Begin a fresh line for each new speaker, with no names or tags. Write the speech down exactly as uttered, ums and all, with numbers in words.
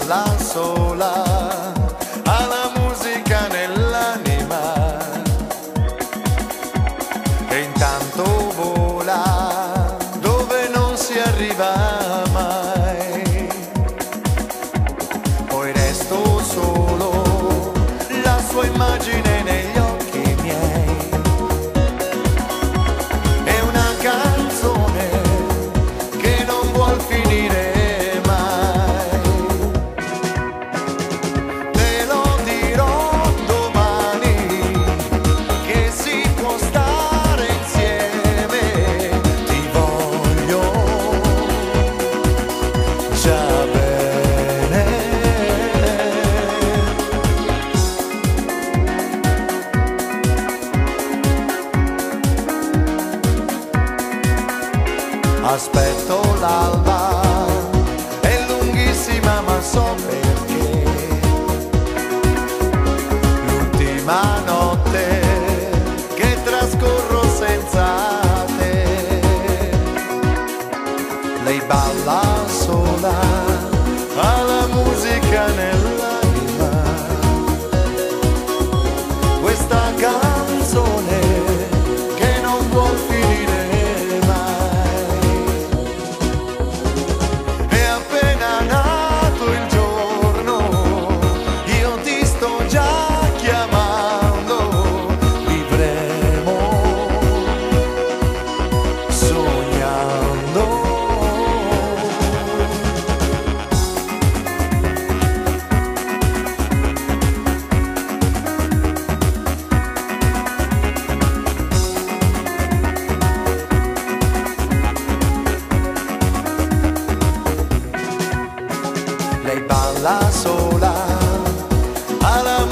balla sola, ha la musica nell'anima e intanto vola dove non si arriva mai. Poi resto solo, la sua immagine negli occhi miei. È una canzone che non vuol finire mai. Te lo dirò domani che si può stare insieme. Ti voglio già bene. Aspetto l'alba, è lunghissima ma so perché. L'ultima notte che trascorro senza te. Lei balla sola, ha la musica nell'anima. Questa canzone che non vuol finire mai. È appena nato il giorno, io ti sto già chiamando. Vivremo sognando. Lei balla sola, ha la